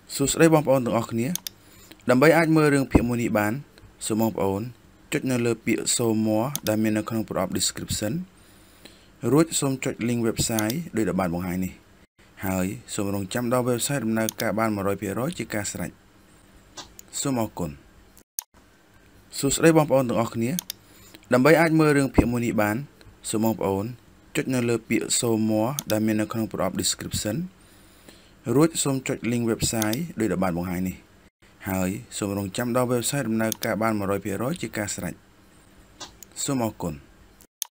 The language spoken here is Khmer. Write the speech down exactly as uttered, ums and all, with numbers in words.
សួស្តីបងប្អូនទាំងអស់គ្នាដើម្បីអាចមើលរឿងភាគមួយនេះបានសូមបងប្អូនចុចនៅលើពាក្យ Show More ដែលមាននៅក្នុងប្រអប់ description រួចសូមចុច link website ដោយដែលបានបង្ហាញនេះហើយសូមរងចាំដល់ website ដំណើរការបាន one hundred percent ជាការស្រេចសូមអរគុណសួស្តីបងប្អូនទាំងអស់គ្នាដើម្បីអាចមើលរឿងភាគមួយនេះបានសូមបងប្អូនចុចនៅលើពាក្យ Show More ដែលមាននៅក្នុងប្រអប់ description រួចសូមចុច link website ដោយដែលបានបង្ហាញនេះហើយសូមរងចាំដល់ website ដំណើរការបាន one hundred percent ជាការស្រេចសូមអរគុណ